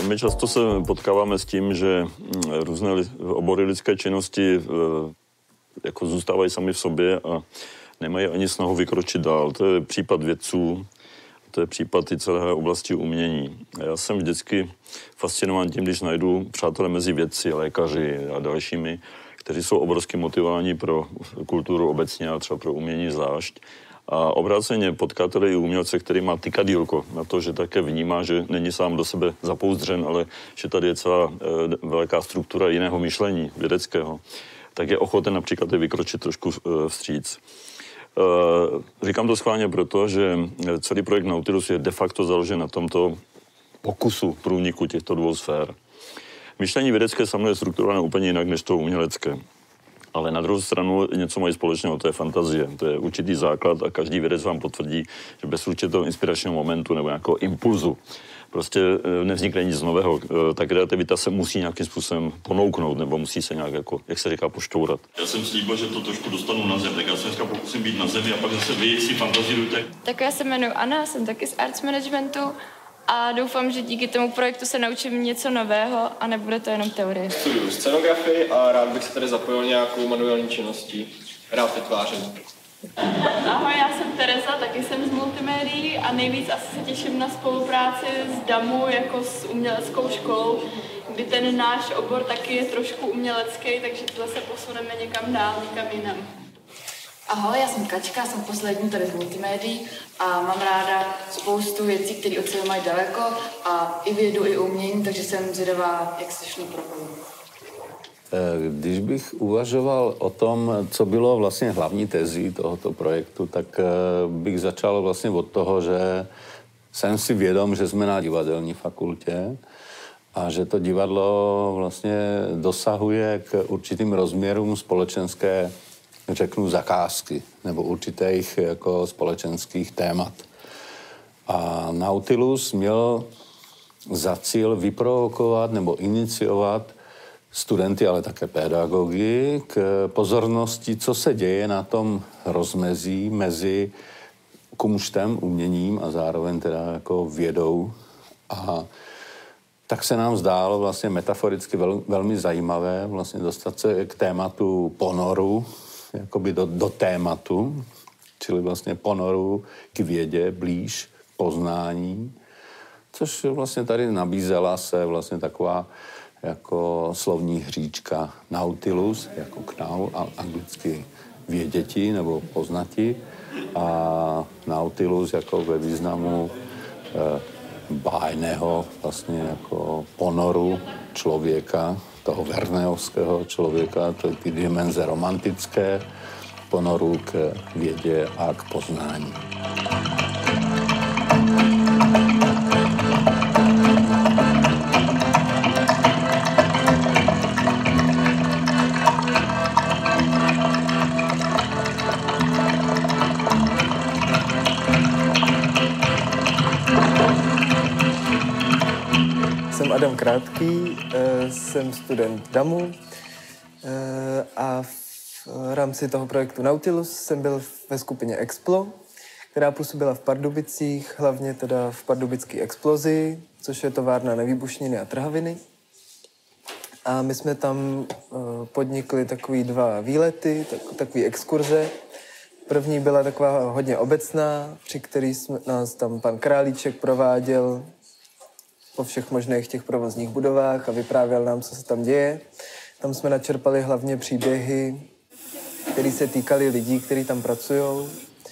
My často se potkáváme s tím, že různé obory lidské činnosti jako zůstávají sami v sobě a nemají ani snahu vykročit dál. To je případ vědců, to je případ i celé oblasti umění. Já jsem vždycky fascinován tím, když najdu přátelé mezi vědci, lékaři a dalšími, kteří jsou obrovsky motivováni pro kulturu obecně a třeba pro umění zvlášť. A obráceně potkáte-li i umělce, který má tykadýlko na to, že také vnímá, že není sám do sebe zapouzdřen, ale že tady je celá velká struktura jiného myšlení vědeckého, tak je ochoten například i vykročit trošku vstříc. Říkám to schválně proto, že celý projekt Nautilus je de facto založen na tomto pokusu průniku těchto dvou sfér. Myšlení vědecké samozřejmě je strukturované úplně jinak než to umělecké. Ale na druhou stranu něco mají společného, to je fantazie, to je určitý základ a každý vědec vám potvrdí, že bez určitého inspiračního momentu nebo nějakého impulzu prostě nevznikne nic nového. Ta kreativita se musí nějakým způsobem ponouknout nebo musí se nějak, jako, jak se říká, pošťourat. Já jsem slíbil, že to trošku dostanu na zem, tak já se dneska pokusím být na zemi a pak zase vy si fantazírujte. Tak já se jmenuji Anna, jsem taky z Arts Managementu a doufám, že díky tomu projektu se naučím něco nového a nebude to jenom teorie. Studuju scenografii a rád bych se tady zapojil nějakou manuální činností. Rád vytvářím. Ahoj, já jsem Tereza, taky jsem z multimédií a nejvíc asi se těším na spolupráci s DAMU jako s uměleckou školou, kdy ten náš obor taky je trošku umělecký, takže to zase posuneme někam dál, někam jinam. Ahoj, já jsem Kačka, jsem poslední tady z multimédií a mám ráda spoustu věcí, které od sebe mají daleko a i vědu, i umění, takže jsem zvědavá, jak se šli propojí. Když bych uvažoval o tom, co bylo vlastně hlavní tezí tohoto projektu, tak bych začal vlastně od toho, že jsem si vědom, že jsme na divadelní fakultě a že to divadlo vlastně dosahuje k určitým rozměrům společenské, řeknu, zakázky nebo určitých jako společenských témat. A Nautilus měl za cíl vyprovokovat nebo iniciovat studenty, ale také pedagogy k pozornosti, co se děje na tom rozmezí mezi kumštem, uměním a zároveň teda jako vědou. A tak se nám zdálo vlastně metaforicky velmi zajímavé vlastně dostat se k tématu ponoru, jakoby do tématu, čili vlastně ponoru k vědě, blíž poznání, což vlastně tady nabízela se vlastně taková jako slovní hříčka Nautilus, jako knau, anglicky věděti nebo poznati, a Nautilus jako ve významu bájného vlastně jako ponoru člověka, toho verneovského člověka, to je ty dimenze romantické, ponoru k vědě a k poznání. Jsem Adam Krátký, jsem student DAMU a v rámci toho projektu Nautilus jsem byl ve skupině Explo, která působila v Pardubicích, hlavně teda v pardubické Explozi, což je továrna na výbušniny a trhaviny. A my jsme tam podnikli takový 2 výlety, takový exkurze. První byla taková hodně obecná, při který nás tam pan Králíček prováděl po všech možných těch provozních budovách a vyprávěl nám, co se tam děje. Tam jsme načerpali hlavně příběhy, které se týkaly lidí, kteří tam pracují,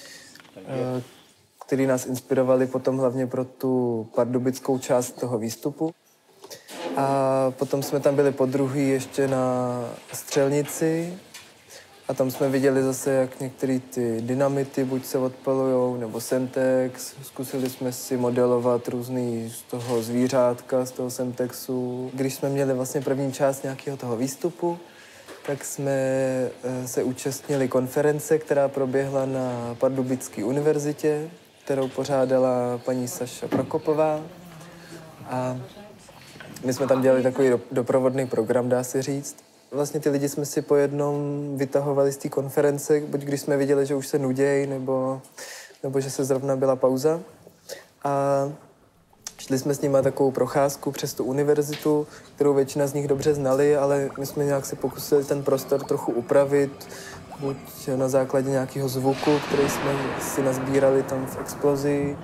který nás inspirovali potom hlavně pro tu pardubickou část toho výstupu. A potom jsme tam byli podruhý ještě na střelnici a tam jsme viděli zase, jak některé ty dynamity buď se odpalujou, nebo Semtex. Zkusili jsme si modelovat různý z toho zvířátka, z toho Semtexu. Když jsme měli vlastně první část nějakého toho výstupu, tak jsme se účastnili konference, která proběhla na Pardubické univerzitě, kterou pořádala paní Saša Prokopová. A my jsme tam dělali takový doprovodný program, dá se říct. Vlastně ty lidi jsme si po jednom vytahovali z té konference, buď když jsme viděli, že už se nudějí, nebo že se zrovna byla pauza. A Šli jsme s nimi takovou procházku přes tu univerzitu, kterou většina z nich dobře znali, ale my jsme nějak se pokusili ten prostor trochu upravit, buď na základě nějakého zvuku, který jsme si nazbírali tam v explozi.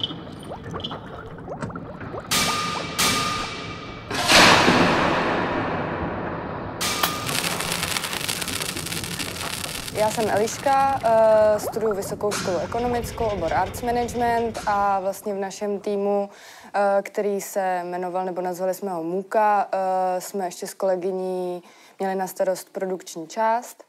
Já jsem Eliška, studuju Vysokou školu ekonomickou, obor Arts Management a vlastně v našem týmu, který se jmenoval, nebo nazvali jsme ho MUKA, jsme ještě s kolegyní měli na starost produkční část.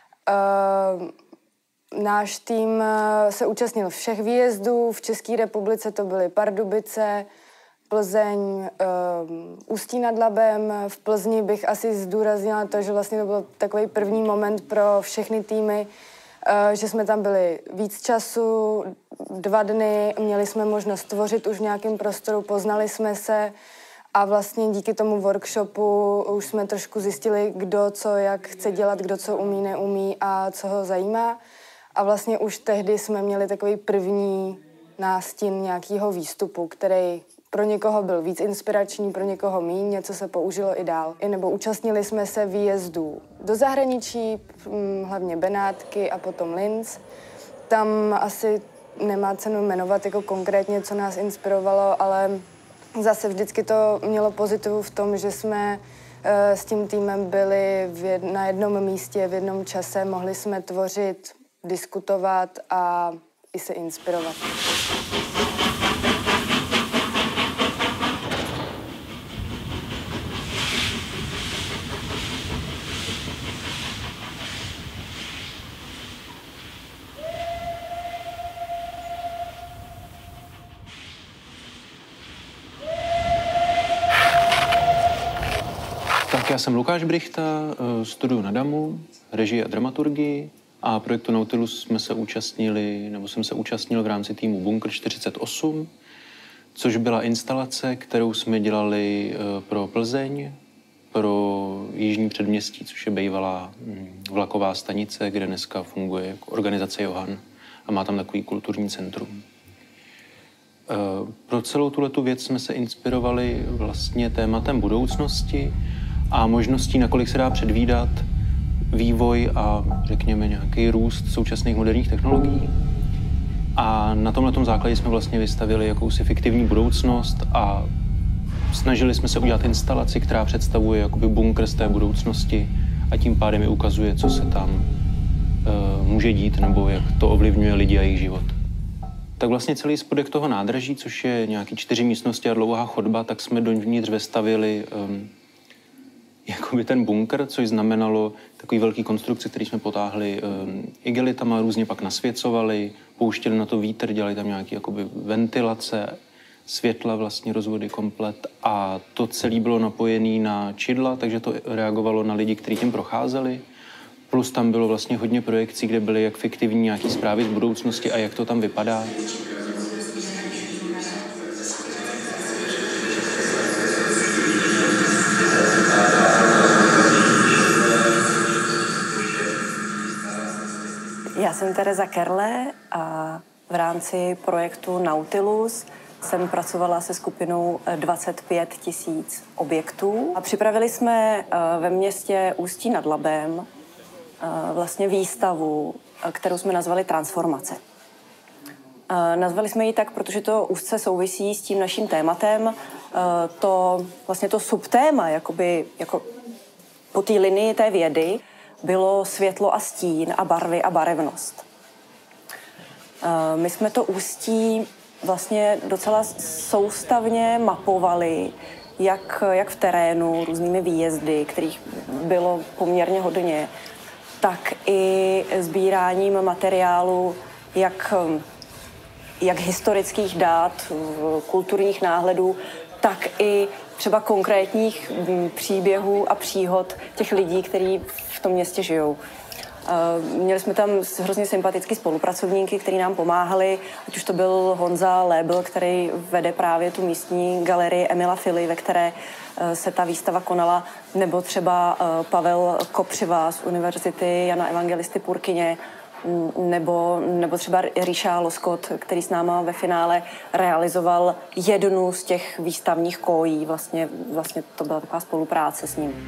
Náš tým se účastnil všech výjezdů, v České republice to byly Pardubice, Plzeň, Ústí nad Labem. V Plzni bych asi zdůraznila to, že vlastně to byl takový první moment pro všechny týmy, že jsme tam byli víc času, 2 dny, měli jsme možnost tvořit už v nějakém prostoru, poznali jsme se a vlastně díky tomu workshopu už jsme trošku zjistili, kdo co jak chce dělat, kdo co umí, neumí a co ho zajímá. A vlastně už tehdy jsme měli takový první nástin nějakého výstupu, který pro někoho byl víc inspirační, pro někoho míň, něco se použilo i dál. Nebo účastnili jsme se výjezdů do zahraničí, hlavně Benátky a potom Linz. Tam asi nemá cenu jmenovat jako konkrétně, co nás inspirovalo, ale zase vždycky to mělo pozitivu v tom, že jsme s tím týmem byli na jednom místě, v jednom čase, mohli jsme tvořit, diskutovat a i se inspirovat. Tak já jsem Lukáš Brichta, studuju na DAMu, režii a dramaturgii a projektu Nautilus jsme se účastnili, nebo jsem se účastnil v rámci týmu Bunker 48, což byla instalace, kterou jsme dělali pro Plzeň, pro Jižní předměstí, což je bývalá vlaková stanice, kde dneska funguje jako organizace Johan a má tam takový kulturní centrum. Pro celou tuhletu věc jsme se inspirovali vlastně tématem budoucnosti a možností, nakolik se dá předvídat vývoj a řekněme nějaký růst současných moderních technologií. A na tomhletom základě jsme vlastně vystavili jakousi fiktivní budoucnost a snažili jsme se udělat instalaci, která představuje jakoby bunkr z té budoucnosti a tím pádem i ukazuje, co se tam může dít nebo jak to ovlivňuje lidi a jejich život. Tak vlastně celý spodek toho nádraží, což je nějaký 4 místnosti a dlouhá chodba, tak jsme dovnitř vestavili jakoby ten bunkr, což znamenalo takový velký konstrukci, který jsme potáhli igelitama, různě pak nasvěcovali, pouštěli na to vítr, dělali tam nějaké jakoby ventilace, světla, vlastně rozvody komplet a to celé bylo napojené na čidla, takže to reagovalo na lidi, kteří tím procházeli. Plus tam bylo vlastně hodně projekcí, kde byly jak fiktivní nějaké zprávy z budoucnosti a jak to tam vypadá. Já jsem Tereza Kerle a v rámci projektu Nautilus jsem pracovala se skupinou 25 000 objektů a připravili jsme ve městě Ústí nad Labem vlastně výstavu, kterou jsme nazvali Transformace. Nazvali jsme ji tak, protože to úzce souvisí s tím naším tématem. To subtéma, jako po té linii té vědy, bylo světlo a stín a barvy a barevnost. My jsme to Ústí vlastně docela soustavně mapovali, jak v terénu, různými výjezdy, kterých bylo poměrně hodně, tak i sbíráním materiálu, jak historických dat, kulturních náhledů, tak i třeba konkrétních příběhů a příhod těch lidí, kteří v tom městě žijou. Měli jsme tam hrozně sympatický spolupracovníky, kteří nám pomáhali, ať už to byl Honza Lébl, který vede právě tu místní galerii Emila Fily, ve které se ta výstava konala, nebo třeba Pavel Kopřiva z Univerzity Jana Evangelisty Purkyně, nebo třeba Ríša Loskot, který s náma ve finále realizoval jednu z těch výstavních kojí. Vlastně to byla taková spolupráce s ním.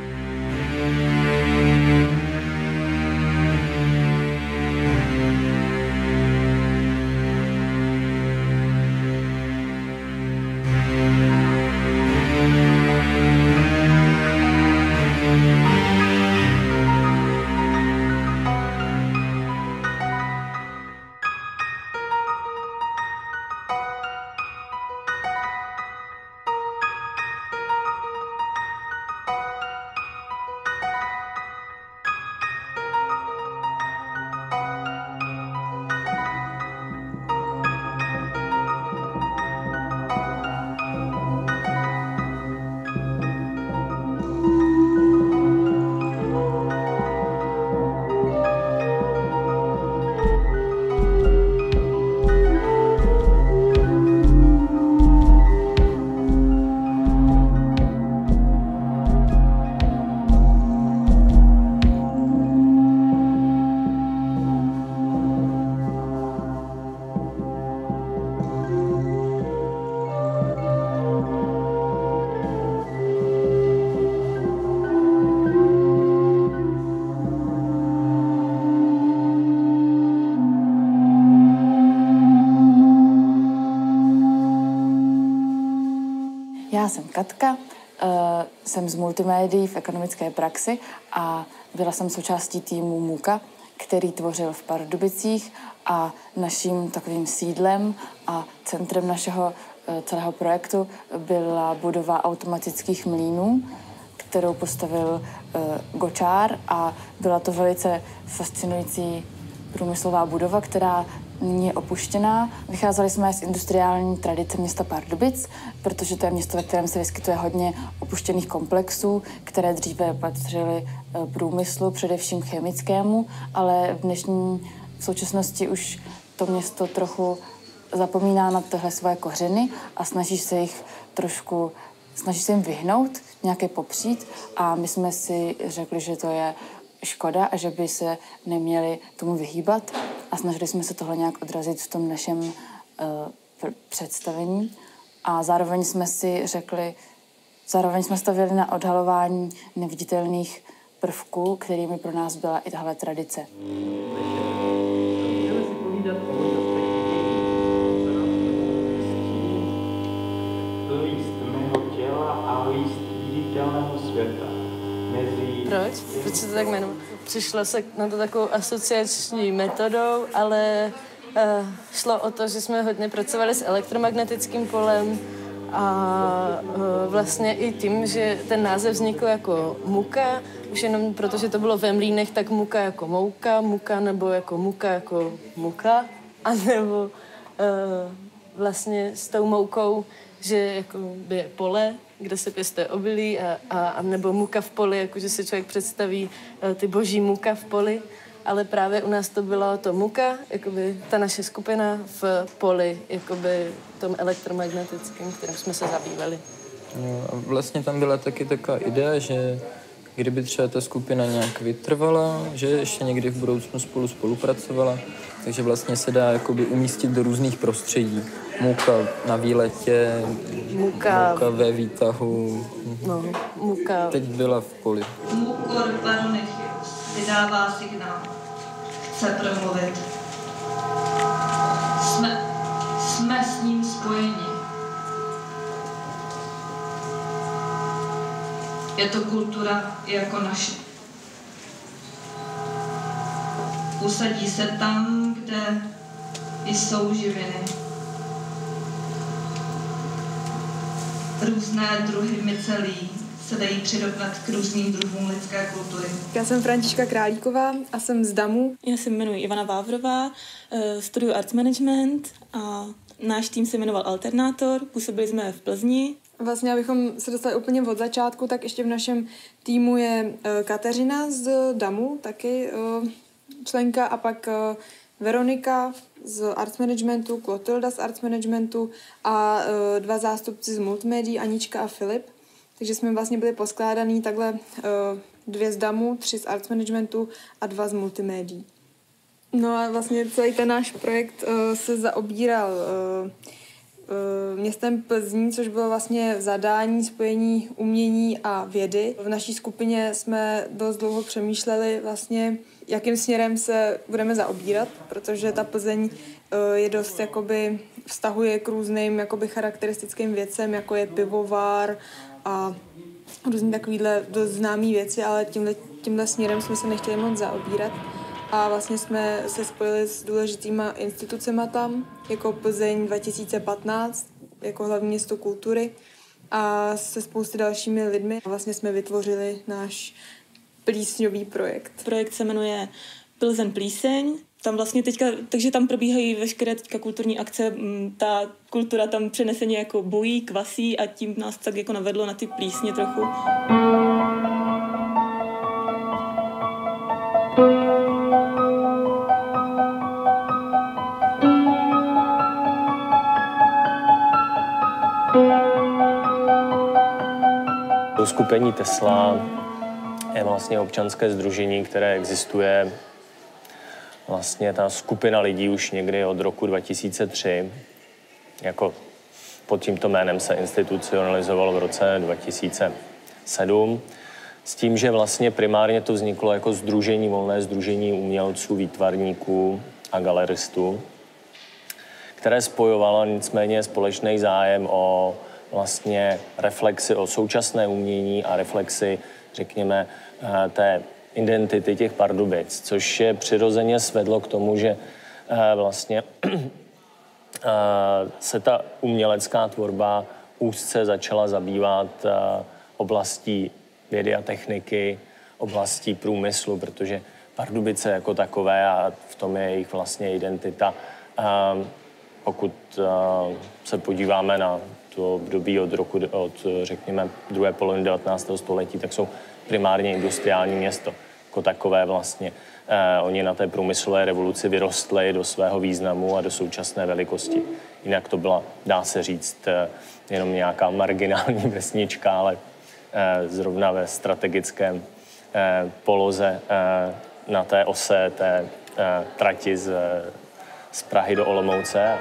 Já jsem Katka, jsem z multimédií v ekonomické praxi a byla jsem součástí týmu MUKA, který tvořil v Pardubicích a naším takovým sídlem a centrem našeho celého projektu byla budova automatických mlýnů, kterou postavil Gočár a byla to velice fascinující průmyslová budova, která nyní je opuštěná. Vycházeli jsme z industriální tradice města Pardubic, protože to je město, ve kterém se vyskytuje hodně opuštěných komplexů, které dříve patřily průmyslu, především chemickému, ale v současnosti už to město trochu zapomíná na tyhle svoje kořeny a snaží se jim vyhnout, nějaké popřít a my jsme si řekli, že to je škoda a že by se neměli tomu vyhýbat a snažili jsme se tohle nějak odrazit v tom našem představení a zároveň jsme stavili na odhalování neviditelných prvků, kterými pro nás byla i tahle tradice. Proč se to tak jmenuje? Přišlo se na to takovou asociační metodou, ale šlo o to, že jsme hodně pracovali s elektromagnetickým polem a vlastně i tím, že ten název vznikl jako Muka, už jenom protože to bylo ve Mlýnech, tak Muka jako mouka, Muka nebo jako Muka jako muka, anebo vlastně s tou moukou, že jako je pole, kde se pěstuje obilí a nebo muka v poli, jakože si člověk představí ty boží muka v poli, ale právě u nás to bylo to muka, jakoby ta naše skupina v poli, jakoby tom elektromagnetickém, kterým jsme se zabývali. No, a vlastně tam byla taky taková idea, že kdyby třeba ta skupina nějak vytrvala, že ještě někdy v budoucnu spolupracovala, takže vlastně se dá jakoby umístit do různých prostředí. Muka na výletě, muka ve výtahu. No, muka. Teď byla v poli. Mukor Baronechius vydává signál. Chce promluvit. Jsme s ním spojeni. Je to kultura jako naše. Usadí se tam, kde jsou živiny. Různé druhy mycelí se dají přirovnat k různým druhům lidské kultury. Já jsem Františka Králíková a jsem z DAMu. Já se jmenuji Ivana Vávrová, studuju Arts Management a náš tým se jmenoval Alternátor, působili jsme v Plzni. Vlastně, abychom se dostali úplně od začátku, tak ještě v našem týmu je Kateřina z DAMu, taky členka, a pak Veronika z Arts Managementu, Klotilda z Arts Managementu a dva zástupci z multimédií, Anička a Filip. Takže jsme vlastně byli poskládaný takhle 2 z DAMu, 3 z Arts Managementu a 2 z multimédií. No a vlastně celý ten náš projekt se zaobíral městem Plzní, což bylo vlastně zadání spojení umění a vědy. V naší skupině jsme dost dlouho přemýšleli vlastně, jakým směrem se budeme zaobírat, protože ta Plzeň je dost jakoby vztahuje k různým jakoby charakteristickým věcem, jako je pivovar a různý takovýhle dost známý věci, ale tímhle směrem jsme se nechtěli moc zaobírat. A vlastně jsme se spojili s důležitýma institucema tam, jako Plzeň 2015, jako hlavní město kultury a se spousty dalšími lidmi. Vlastně jsme vytvořili náš plísňový projekt. Projekt se jmenuje Plzeň plíseň. Tam vlastně teďka, takže tam probíhají veškeré teďka kulturní akce, ta kultura tam přeneseně jako bojí, kvasí a tím nás tak jako navedlo na ty plísně trochu. Uskupení Tesla je vlastně občanské sdružení, které existuje. Vlastně ta skupina lidí už někdy od roku 2003, jako pod tímto jménem se institucionalizovalo v roce 2007, s tím, že vlastně primárně to vzniklo jako sdružení, volné sdružení umělců, výtvarníků a galeristů, které spojovalo nicméně společný zájem o vlastně reflexi o současné umění a reflexi, řekněme, té identity těch Pardubic, což je přirozeně svedlo k tomu, že vlastně se ta umělecká tvorba úzce začala zabývat oblastí vědy a techniky, oblastí průmyslu, protože Pardubice jako takové a v tom je jejich vlastně identita. Pokud se podíváme na to období od řekněme, druhé poloviny 19. století, tak jsou primárně industriální město jako takové vlastně. Oni na té průmyslové revoluci vyrostli do svého významu a do současné velikosti. Jinak to byla, dá se říct, jenom nějaká marginální vesnička, ale zrovna ve strategickém poloze na té ose té trati z Prahy do Olomouce.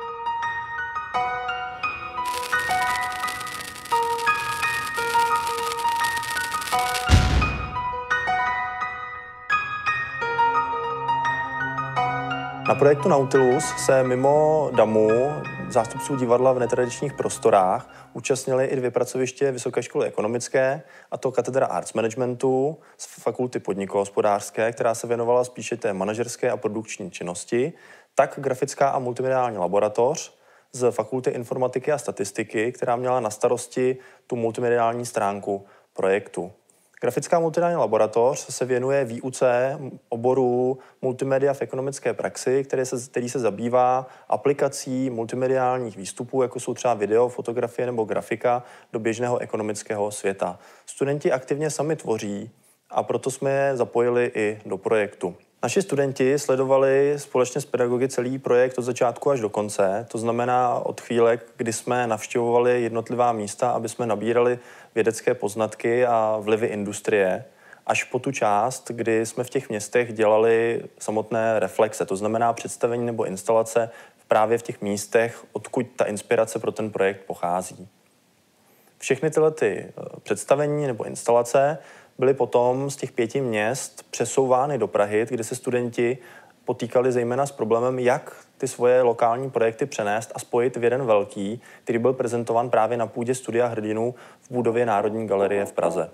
Na projektu Nautilus se mimo DAMu, zástupců divadla v netradičních prostorách, účastnili i 2 pracoviště Vysoké školy ekonomické, a to katedra Arts Managementu z fakulty podnikohospodářské, která se věnovala spíše té manažerské a produkční činnosti, tak grafická a multimediální laboratoř z fakulty informatiky a statistiky, která měla na starosti tu multimediální stránku projektu. Grafická multimediální laboratoř se věnuje výuce oboru multimedia v ekonomické praxi, který se zabývá aplikací multimediálních výstupů, jako jsou třeba video, fotografie nebo grafika, do běžného ekonomického světa. Studenti aktivně sami tvoří a proto jsme je zapojili i do projektu. Naši studenti sledovali společně s pedagogy celý projekt od začátku až do konce, to znamená od chvíle, kdy jsme navštěvovali jednotlivá místa, aby jsme nabírali vědecké poznatky a vlivy industrie, až po tu část, kdy jsme v těch městech dělali samotné reflexe, to znamená představení nebo instalace právě v těch místech, odkud ta inspirace pro ten projekt pochází. Všechny tyhle představení nebo instalace byly potom z těch 5 měst přesouvány do Prahy, kde se studenti potýkali zejména s problémem, jak ty svoje lokální projekty přenést a spojit v jeden velký, který byl prezentován právě na půdě Studia hrdinů v budově Národní galerie v Praze.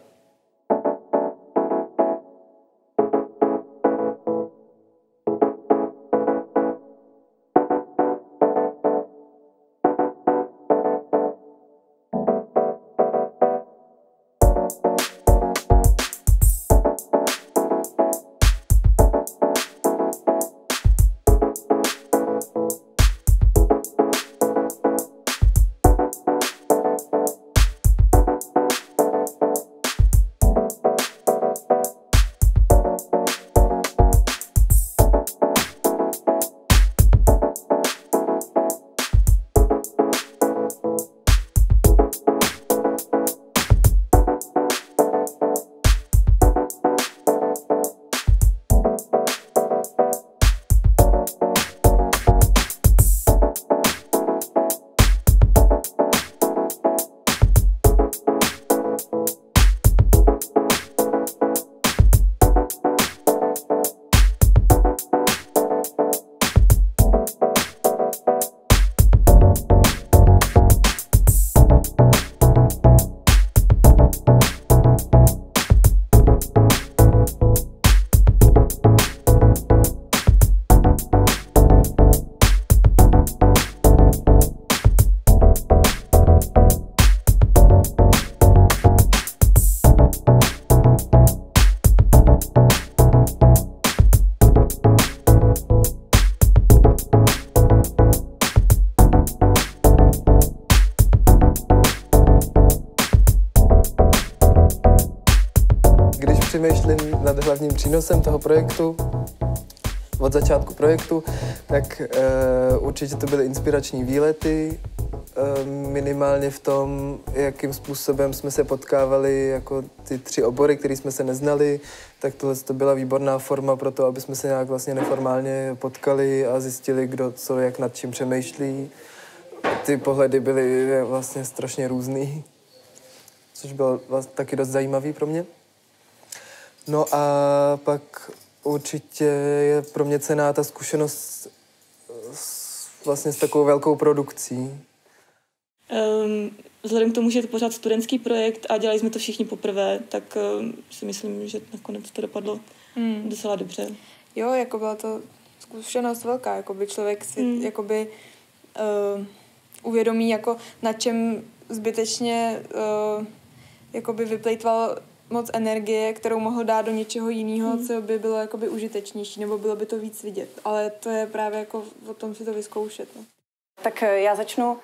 přemýšlím nad hlavním přínosem toho projektu, od začátku projektu, tak určitě to byly inspirační výlety, minimálně v tom, jakým způsobem jsme se potkávali jako ty 3 obory, které jsme se neznali, tak tohle to byla výborná forma pro to, aby jsme se nějak vlastně neformálně potkali a zjistili, kdo co, jak nad čím přemýšlí. Ty pohledy byly vlastně strašně různý, což bylo vlastně taky dost zajímavý pro mě. No a pak určitě je pro mě cenná ta zkušenost vlastně s takovou velkou produkcí. Vzhledem k tomu, že je to pořád studentský projekt a dělali jsme to všichni poprvé, tak si myslím, že nakonec to dopadlo docela dobře. Jo, jako byla to zkušenost velká, jakoby člověk si jakoby, uvědomí, jako na čem zbytečně jakoby vyplejtval moc energie, kterou mohl dát do něčeho jiného, co by bylo jakoby užitečnější, nebo bylo by to víc vidět. Ale to je právě jako o tom si to vyzkoušet. No. Tak já začnu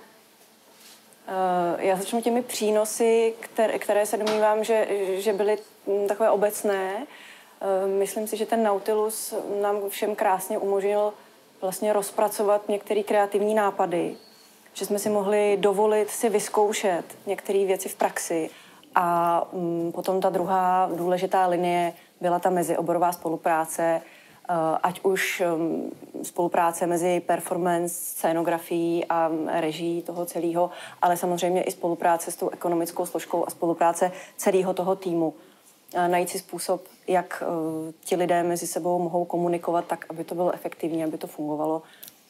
těmi přínosy, které se domnívám, že byly takové obecné. Myslím si, že ten Nautilus nám všem krásně umožnil vlastně rozpracovat některé kreativní nápady, že jsme si mohli dovolit si vyzkoušet některé věci v praxi. A potom ta druhá důležitá linie byla ta mezioborová spolupráce, ať už spolupráce mezi performance, scénografií a režií toho celého, ale samozřejmě i spolupráce s tou ekonomickou složkou a spolupráce celého toho týmu. Najít si způsob, jak ti lidé mezi sebou mohou komunikovat tak, aby to bylo efektivní, aby to fungovalo.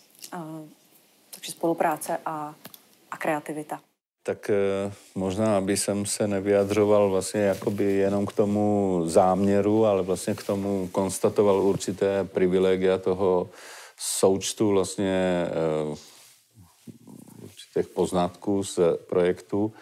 Takže spolupráce a kreativita. Tak možná, aby jsem se nevyjadřoval vlastně jakoby jenom k tomu záměru, ale vlastně k tomu konstatoval určité privilegia toho součtu vlastně určitých poznatků z projektu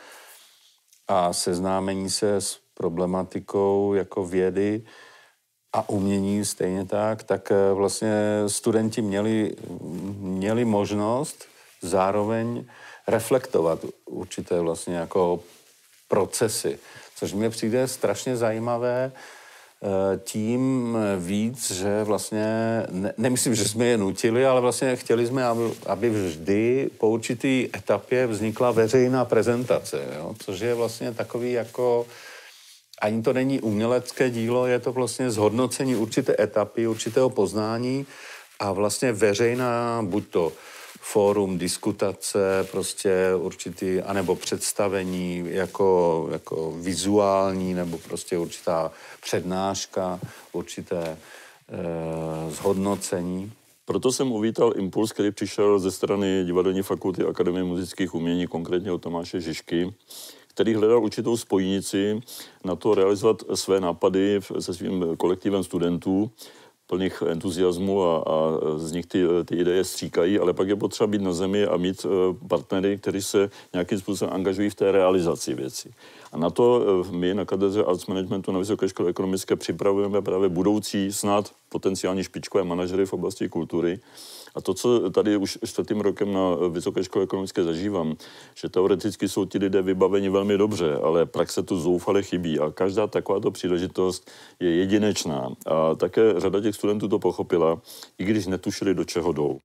a seznámení se s problematikou jako vědy a umění stejně tak vlastně studenti měli možnost zároveň reflektovat určité vlastně jako procesy, což mě přijde strašně zajímavé tím víc, že vlastně, nemyslím, že jsme je nutili, ale vlastně chtěli jsme, aby vždy po určitý etapě vznikla veřejná prezentace, jo? Což je vlastně takový jako, ani to není umělecké dílo, je to vlastně zhodnocení určité etapy, určitého poznání a vlastně veřejná, buď to fórum, diskutace, prostě určitý, anebo představení jako vizuální, nebo prostě určitá přednáška, určité zhodnocení. Proto jsem uvítal impuls, který přišel ze strany Divadelní fakulty Akademie muzických umění, konkrétně od Tomáše Žižky, který hledal určitou spojnici na to realizovat své nápady se svým kolektivem studentů, plných entuziasmu a z nich ty ideje stříkají, ale pak je potřeba být na zemi a mít partnery, kteří se nějakým způsobem angažují v té realizaci věci. A na to my na katedře Arts Managementu na Vysoké škole ekonomické připravujeme právě budoucí snad potenciální špičkové manažery v oblasti kultury. A to, co tady už 4. rokem na Vysoké škole ekonomické zažívám, že teoreticky jsou ti lidé vybaveni velmi dobře, ale praxe tu zoufale chybí a každá takováto příležitost je jedinečná. A také řada těch studentů to pochopila, i když netušili, do čeho jdou.